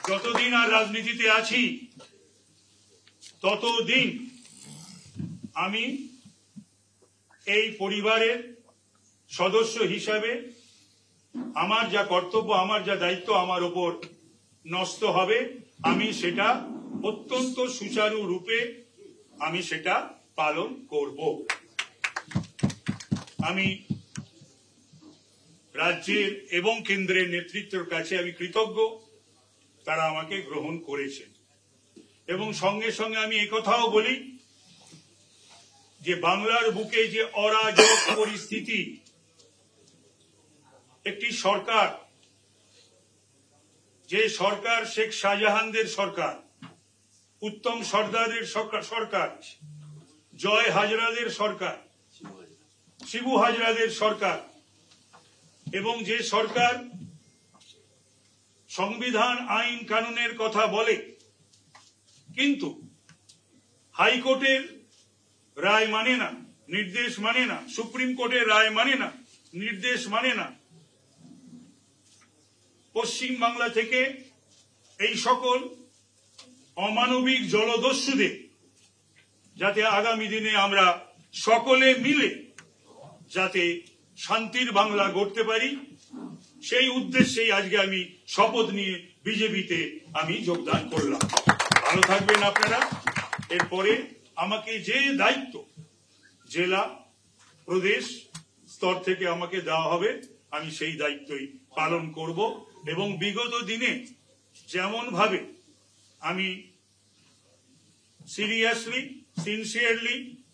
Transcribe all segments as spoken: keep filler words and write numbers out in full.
যতদিন আর রাজনীতিতে আছি ততদিন আমি এই পরিবারের সদস্য হিসাবে আমার যা কর্তব্য, আমার যা দায়িত্ব আমার ওপর ন্যস্ত হবে, আমি সেটা অত্যন্ত সুচারু রূপে আমি সেটা পালন করব। আমি রাজ্যের এবং কেন্দ্রের নেতৃত্বের কাছে আমি কৃতজ্ঞ, তারা আমাকে গ্রহণ করেছেন। এবং সঙ্গে সঙ্গে আমি একথাও বলি যে বাংলার বুকে যে অরাজক পরিস্থিতি, একটি সরকার, যে সরকার শেখ শাহজাহানদের সরকার, উত্তম সর্দারের সরকার, জয় হাজরাদের সরকার, শিবু হাজরাদের সরকার, এবং যে সরকার সংবিধান আইন কানুনের কথা বলে কিন্তু হাইকোর্টের রায় মানে না, নির্দেশ মানে না, সুপ্রিম কোর্টের রায় মানে না, নির্দেশ মানে না, পশ্চিম বাংলা থেকে এই সকল অমানবিক জলদস্যুদের যাতে আগামী দিনে আমরা সকলে মিলে যাতে শান্তির বাংলা গড়তে পারি, সেই উদ্দেশ্যেই আজকে আমি শপথ নিয়ে বিজেপিতে আমি যোগদান করলাম। ভালো থাকবেন আপনারা। এরপরে আমাকে যে দায়িত্ব জেলা প্রদেশ স্তর থেকে আমাকে দেওয়া হবে আমি সেই দায়িত্বই পালন করব। এবং বিগত দিনে যেমন ভাবে আমি সিরিয়াসলি, সিনসিয়ারলি,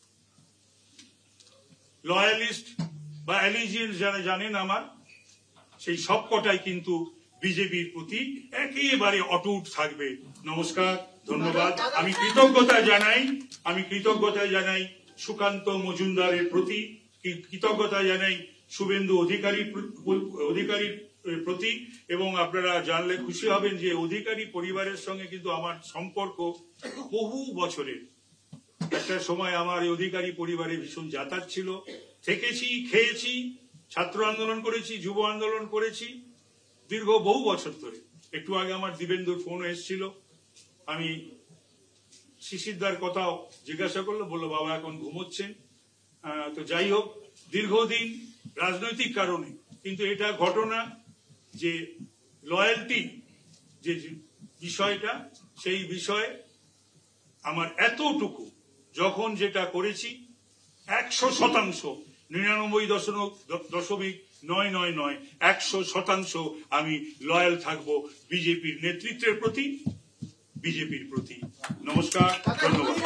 লয়ালিস্ট বা অ্যালিজিয়েন্স যারা জানেন আমার, সেই সবকটাই কিন্তু বিজেপির প্রতি একেবারে অটুট থাকবে। নমস্কার, ধন্যবাদ। আমি কৃতজ্ঞতা জানাই আমি কৃতজ্ঞতা জানাই সুকান্ত মজুমদারের প্রতি, কৃতজ্ঞতা জানাই শুভেন্দু অধিকারীর অধিকারীর প্রতি। এবং আপনারা জানলে খুশি হবেন যে অধিকারী পরিবারের সঙ্গে কিন্তু আমার সম্পর্ক বহু বছরের। একটা সময় আমার এই অধিকারী পরিবারে ভীষণ যাতায়াত ছিল, থেকেছি, খেয়েছি, ছাত্র আন্দোলন করেছি, যুব আন্দোলন করেছি দীর্ঘ বহু বছর ধরে। একটু আগে আমার দিবেন্দুর ফোন এসেছিল, আমি শিশিরদার কথাও জিজ্ঞাসা করলো, বললো বাবা এখন ঘুমোচ্ছেন। তো যাই হোক, দীর্ঘদিন রাজনৈতিক কারণে, কিন্তু এটা ঘটনা যে লয়্যালটি যে বিষয়টা, সেই বিষয়ে আমার এতটুকু যখন যেটা করেছি একশো শতাংশ, নিরানব্বই দশমিক দশমিক নয় নয় নয় একশো শতাংশ আমি লয়াল থাকবো বিজেপির নেতৃত্বের প্রতি, বিজেপির প্রতি। নমস্কার, ধন্যবাদ।